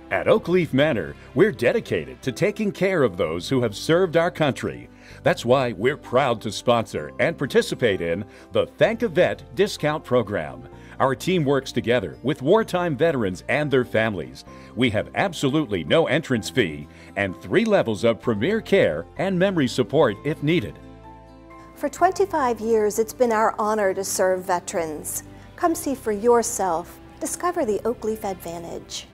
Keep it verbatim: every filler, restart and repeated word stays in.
At Oak Leaf Manor, we're dedicated to taking care of those who have served our country. That's why we're proud to sponsor and participate in the Thank a Vet discount program. Our team works together with wartime veterans and their families. We have absolutely no entrance fee and three levels of premier care and memory support if needed. For twenty-five years, it's been our honor to serve veterans. Come see for yourself. Discover the Oak Leaf Advantage.